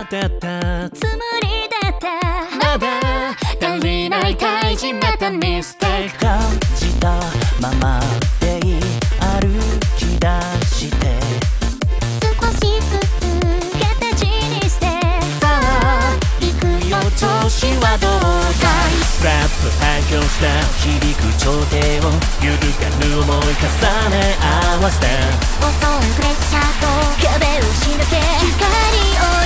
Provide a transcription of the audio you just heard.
だったつもりだった。 まだ足りない大事なったミステイク感じたままでいい歩き出して少しずつ形にしてさあ行くよ調子はどうだいラップ反響した響く頂点を揺るがぬ思い重ね合わせて襲うプレッシャーと壁を押し抜け光を